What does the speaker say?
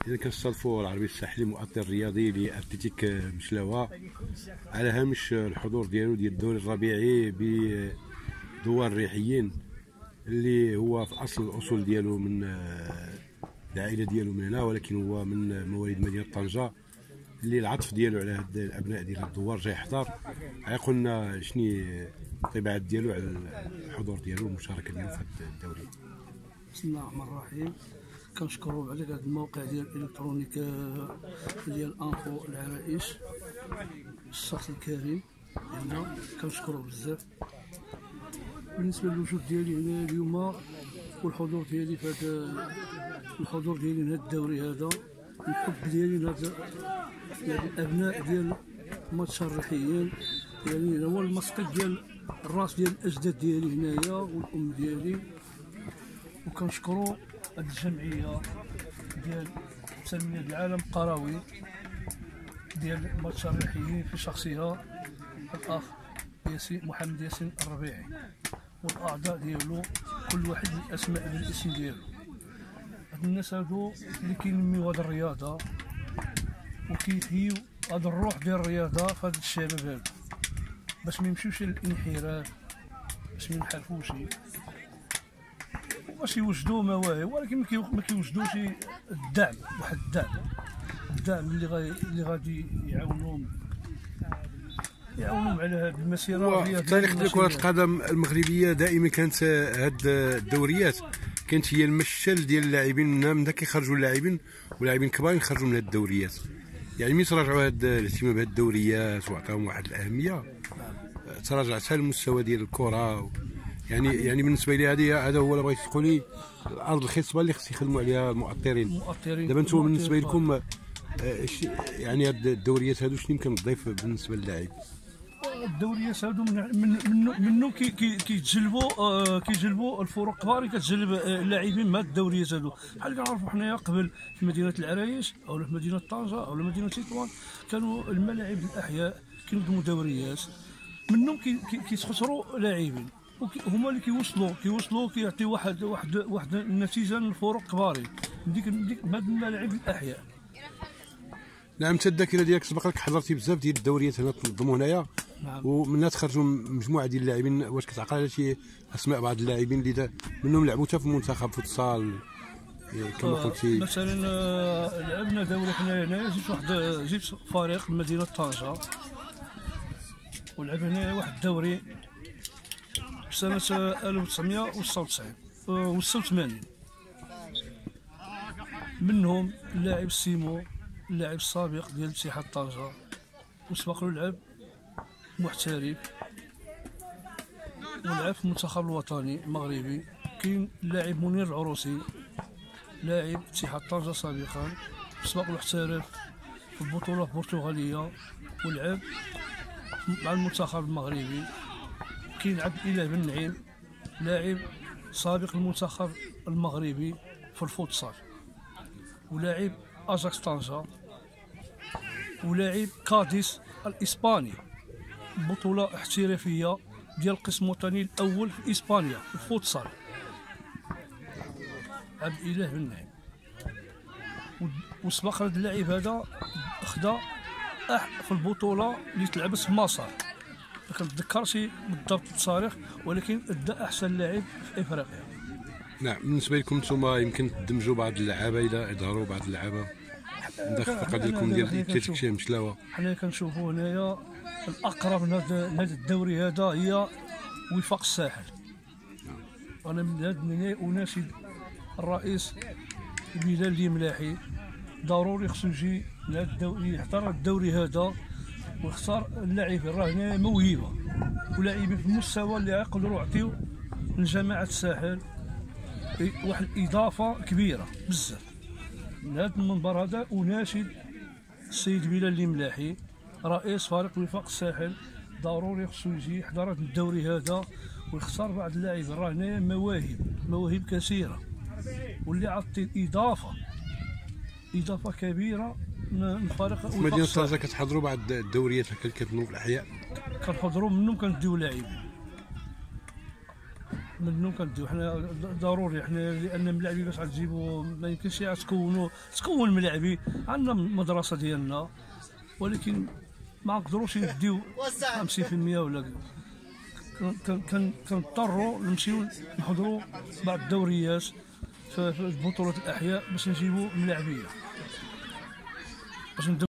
إذا كنستضيفوا العربي الساحلي مؤطر رياضي لأتلتيك مشلاوة على هامش الحضور ديالو ديال الدوري الربيعي بدوار الريحيين، اللي هو في الأصول ديالو من العائلة ديالو من هنا، ولكن هو من مواليد مدينة طنجة، اللي العطف ديالو على هاد الأبناء ديال الدوار جاي يحضر. غيقول لنا شنو الطباعات ديالو على الحضور ديالو والمشاركة ديالو في هاد الدوري. بسم الله الرحمن الرحيم. كنشكروا على هذا الموقع ديال الالكترونيك ديال انفو العرائش، الشخص الكريم هنا كنشكروه بزاف. بالنسبه للوجود ديالي هنا اليوم والحضور ديالي في هذا الحضور ديالي لهذا الدوري هذا، الحب ديالي لهذا الابناء ديال المتشرحيين، يعني هو المسقط ديال الراس ديال الاجداد ديالي هنايا والام ديالي. وكنشكروا هاد الجمعيه ديال تنميه العالم القروي ديال المتشرحيين في شخصها الاخ محمد ياسين الربيعي والاعضاء ديالو، كل واحد الاسماء بالاسم ديالو. هاد الناس هادو اللي كينميو هاد الرياضه وكيحيو هاد الروح ديال الرياضه في هاد الشباب هادو، باش ما يمشيوش للانحراف، باش ما ينحرفوش، باش يوجدوا مواهب، ولكن ما كيوجدوش الدعم، واحد الدعم اللي غادي يعاونهم على هذه المسيره. في تاريخ كرة القدم المغربيه دائما كانت هاد الدوريات كانت هي المشل ديال اللاعبين، من ذاك كيخرجوا اللاعبين واللاعبين الكبار يخرجوا من هاد الدوريات. يعني ملي تراجعوا هاد الاهتمام بهاد الدوريات وعطاهم واحد الاهميه، تراجع حتى المستوى ديال الكره. يعني بالنسبه لي هذا هو اللي بغيت تقولي، الارض الخصبه اللي خص يخدموا عليها المؤطرين. دابا انتم بالنسبه لكم يعني هاد الدوريات هادو شنو يمكن تضيف بالنسبه للاعب؟ الدوريات هادو منهم كيجلبوا الفرق كبار، كتجلب اللاعبين من هاد الدوريات هادو. بحال اللي كنعرفوا حنايا قبل في مدينه العرايش او في مدينه طنجه او مدينه تطوان، كانوا الملاعب الاحياء كينظموا دوريات، منهم كيتخسروا لاعبين، هما اللي كيوصلوا كيعطيو واحد النتيجه للفرق كبارين ديك هاد الملاعب الاحياء. نعم، انت الذاكره ديالك سبق لك حضرتي بزاف ديال الدوريات هنا تنظموا هنايا. نعم. ومنها تخرجوا مجموعه ديال اللاعبين. واش كتعقل على شي اسماء بعض اللاعبين اللي منهم لعبوا حتى في المنتخب فوتسال كما قلتي؟ مثلا لعبنا دوري حنايا هنايا، جيت فريق من مدينه طنجه ولعب هنايا واحد الدوري في سنه 1996 منهم اللاعب سيمو، اللاعب السابق ديال اتحاد طنجة، وسبق له لعب محترف ولعب في المنتخب الوطني المغربي. كاين اللاعب منير العروسي، لاعب اتحاد طنجة سابقا، سبق له احترف في البطولة البرتغالية ولعب مع المنتخب المغربي. كاين عبد الاله بن نعيم، لاعب سابق المنتخب المغربي في الفوتسال ولاعب اجاكس طنجة، ولاعب كاديس الاسباني، بطولة احترافية ديال القسم الوطني الاول في اسبانيا في الفوتسال، عبد الاله بن نعيم. وسبق هذا اللاعب هذا خدا في البطولة اللي تلعبت في مصر، ما كنتذكرش بالضبط التصاريح، ولكن ادى احسن لاعب في افريقيا. نعم، بالنسبه لكم نتوما يمكن تدمجوا بعض اللعابه الى اظهروا بعض اللعابه داخل الفرقه ديالكم ديال اتلتيك مشلاوه. حنا كنشوفوا هنايا الاقرب لهذا الدوري هذا هي وفاق الساحل. انا من هذا اناشد الرئيس بلال اليملاحي، ضروري خصو يجي لهذا الدوري، يحضر الدوري هذا ويختار اللاعبين. راه هنا موهبه ولاعبين في المستوى اللي يقدروا يعطيو لجماعه الساحل واحد الاضافه كبيره بزاف. من هذا المنبر هذا اناشد السيد بلال اليملاحي رئيس فريق وفاق الساحل، ضروري خصو يجي يحضر هذا الدوري هذا ويختار بعض اللاعبين. راه هنا مواهب كثيره، واللي عطي اضافه كبيره من فريق وفاق مدينه طنجة. كتحضروا بعض الدوريات هكا اللي كتنظموا في الاحياء؟ كنحضروا منهم، كنديو لاعبين منه كنديو حنا ضروري حنا، لان ملاعبي باش غتجيبو ما يمكنش تكون ملاعبي. عندنا مدرسه ديالنا، ولكن ما نقدروش نديو 50% ولا كنضطروا نمشيو نحضروا بعض الدوريات في بطولة الأحياء باش نجيبوا ملاعبية باش